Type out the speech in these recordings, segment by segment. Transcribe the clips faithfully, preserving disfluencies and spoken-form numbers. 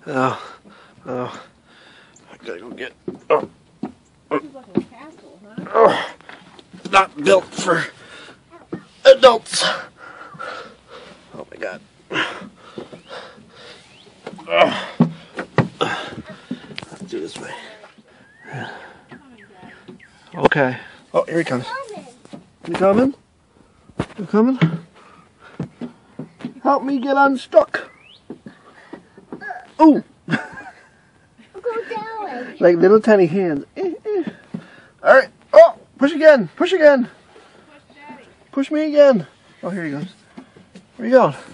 Oh, oh. I gotta go get. Oh. This is like a castle, huh? Oh. Not built for adults. Oh my God. Oh. Let's do this way. Okay. Oh, here he comes. You coming? You coming? Help me get unstuck. Ooh. Like little tiny hands. All right. Oh, push again. Push again. Push Daddy. Push me again. Oh, here he goes. Where you going?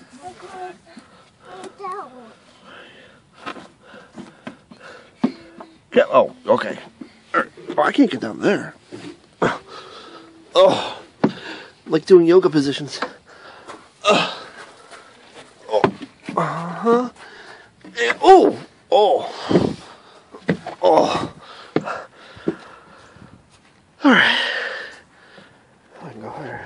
Yeah. Oh, okay. All right. Oh, I can't get down there. Oh, like doing yoga positions. Oh. Oh. Uh huh. And, oh. Oh. Oh. All right. I can go higher.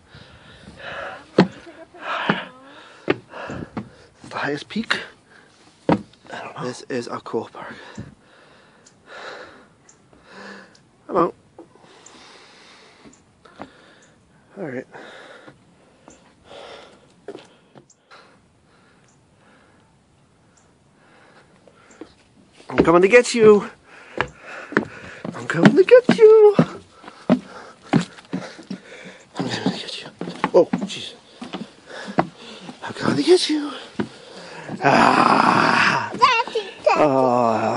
The highest peak? I don't know. This is a cool park. Hello. All right. I'm coming to get you. I'm coming to get you. I'm coming to get you. Oh, jeez. I'm coming to get you. Ah. Oh.